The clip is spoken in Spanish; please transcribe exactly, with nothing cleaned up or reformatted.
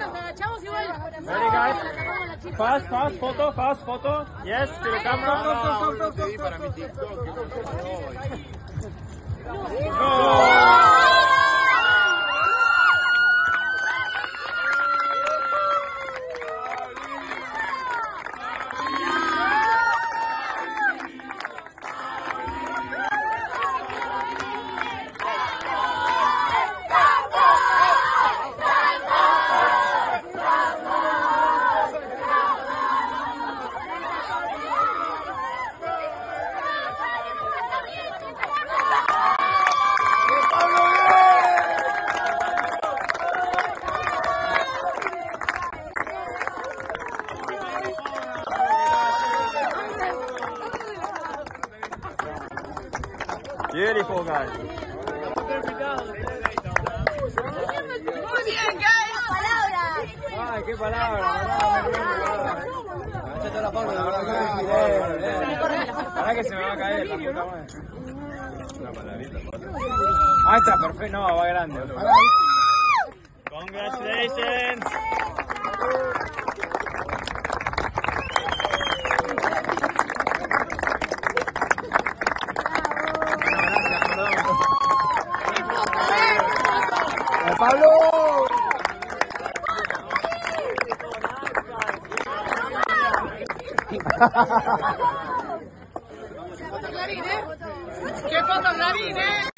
agachamos igual. Ready, guys? Fast, fast, photo, fast, photo. Yes, to the camera. Para mi TikTok. Beautiful, guys. Muy bien, guys. Palabras. Ay, qué palabra. La Ahora que se me va a caer la puta madre. Una palabrita. Ahí está, perfecto. No, va grande. Congratulations. ¡Pablo! ¡Qué foto, Clarín, eh!